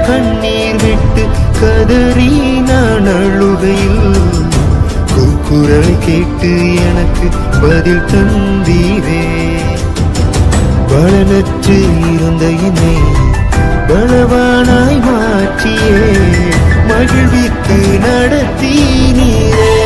கண்ணீர் விட்டு கதறி நான் அழுகையில் கூக்குரல் கேட்டு எனக்கு பதில் தந்தீரே. பலனற்று இருந்த என்னை பலவானாய் மாற்றியே மகிழ்வித்து நடத்தி நீரே.